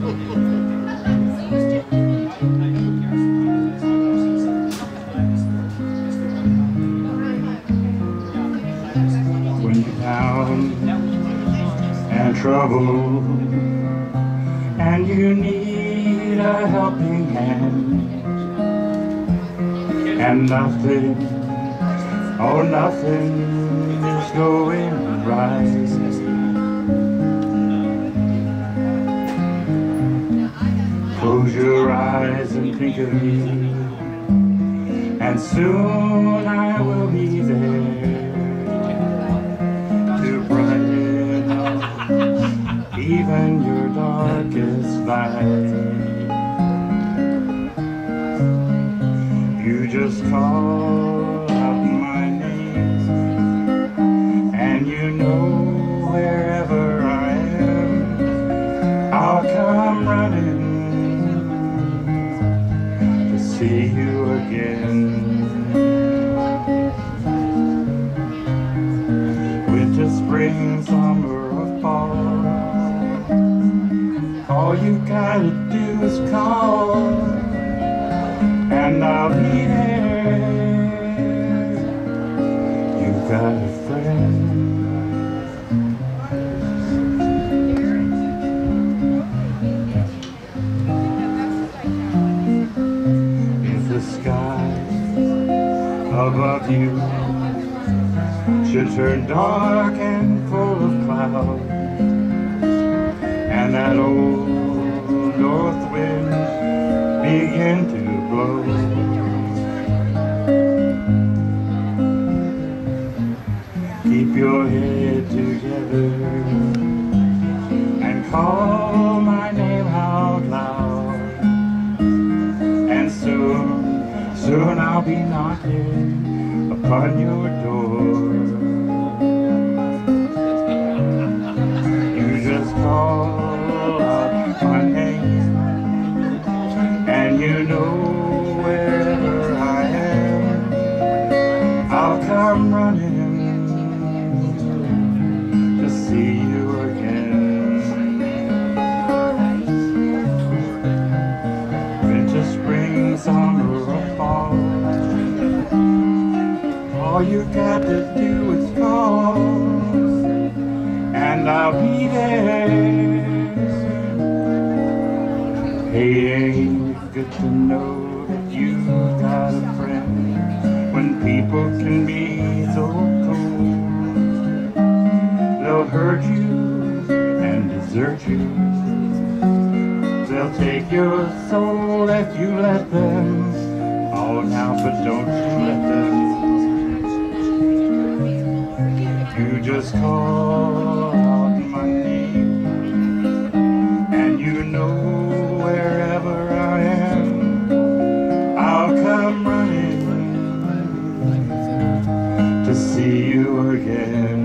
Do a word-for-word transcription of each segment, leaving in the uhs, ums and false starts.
When you're down and trouble and you need a helping hand, and nothing, oh nothing is going right, close your eyes and think of me, and soon I will be there to brighten up even your darkest night. You just call out my name, and you know wherever I am, I'll come running to see you again. Winter, spring, summer, or fall, all you gotta do is call, and I'll be there. You've got a friend. If the sky above you should turn dark and full of clouds, and that old north wind begin to blow, keep your head together and call my name out loud, and soon, soon I'll be knocking upon your door. You just call out my name, and you know wherever I am, I'll come running to see you again. Winter, spring, summer, or fall, all you got to do is call, and I'll be there. Hey, ain't it good to know that you've got a friend when people can be so cold? They'll hurt you and desert you, they'll take your soul if you let them. Oh, now, but don't you let them. You just call out my name, and you know wherever I am, I'll come running to see you again.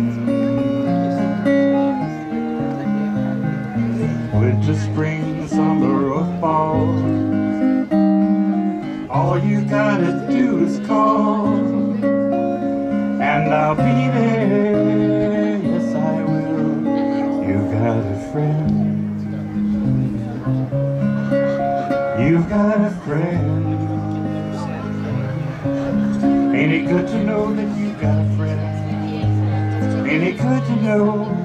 Winter, spring, summer, or fall, all you gotta do is call, and I'll be there. Yes, I will. You've got a friend. You've got a friend. Ain't it good to know that you've got a friend? Ain't it good to know